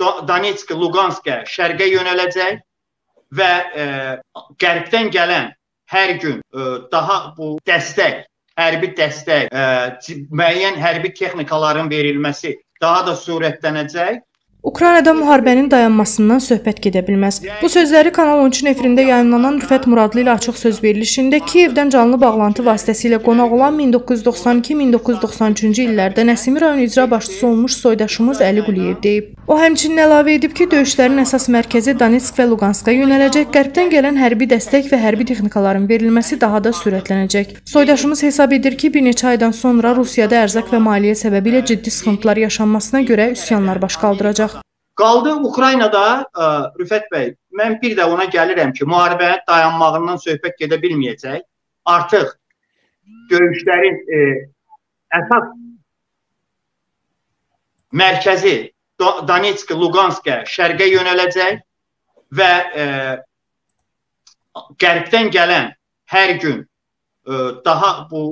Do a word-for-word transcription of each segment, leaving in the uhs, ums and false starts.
Donetsk, Luganskə, şərqə yönələcək və e, qərbdən gələn hər gün e, daha bu dəstək, hərbi dəstək, e, müəyyən hərbi texnikaların verilməsi daha da sürətlənəcək. Ukraynada müharibənin dayanmasından söhbət gedə bilməz. Bu sözləri Kanal on üçün efirində yayımlanan Rüfət Muradlı ilə açıq söz verilişində Kiyevdən canlı bağlantı vasitəsilə qonaq olan min doqquz yüz doxsan iki min doqquz yüz doxsan üçüncü illərdə Nəsimi rayon icra başçısı olmuş soydaşımız Əli Quliyev deyib. O həmçinin əlavə edib ki, döyüşlərin əsas mərkəzi Donetsk və Luganska yönələcək, qərbdən gələn hərbi dəstək və hərbi texnikaların verilməsi daha da sürətlənəcək. Soydaşımız hesab edir ki, bir neçə aydan sonra Rusiyada ərzaq və maliyyə səbəbilə ciddi sıxıntılar yaşanmasına görə üsyanlar baş qaldıracaq. Qaldı Ukraynada, ə, Rüfət bəy, mən bir də ona gəlirəm ki, müharibənin dayanmağından söhbət gedə bilməyəcək. Artıq döyüşlərin e, əsas mərkəzi Donetsk, Luganskə, şərqə yönələcək və e, qərbdən gələn hər gün e, daha bu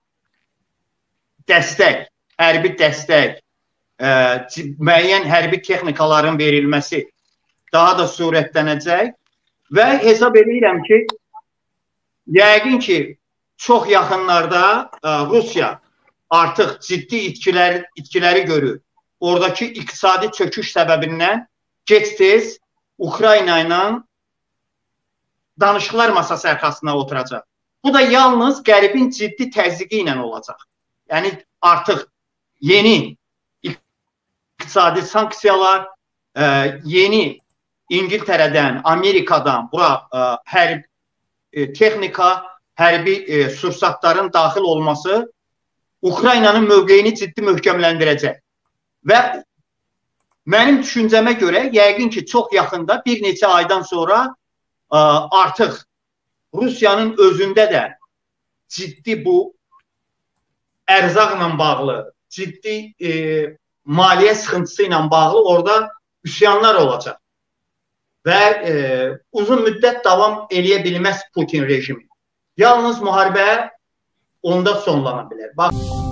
dəstək, hərbi dəstək, Ə, müəyyən hərbi texnikaların verilməsi daha da sürətlənəcək və hesab edirəm ki, yəqin ki, çox yaxınlarda ə, Rusiya artıq ciddi itkiləri, itkiləri görür. Oradakı iqtisadi çöküş səbəbindən gec-tez Ukrayna ilə danışıqlar masası arxasına oturacaq. Bu da yalnız Qərbin ciddi təzyiqi ilə olacaq. Yəni artıq yeni iqtisadi sanksiyalar, e, yeni İngiltərədən, Amerikadan bura e, hərbi e, texnika, hərbi e, sursatların daxil olması Ukraynanın mövqeyini ciddi möhkəmləndirəcək. Və mənim düşüncəmə görə yəqin ki, çox yaxında bir neçə aydan sonra e, artıq Rusiyanın özündə də ciddi bu ərzaqla bağlı, ciddi e, maliyyə sıxıntısı ilə bağlı orada üsyanlar olacaq və e, uzun müddət davam eləyə bilməz Putin rejimi. Yalnız müharibə onda sonlana bilər. Bax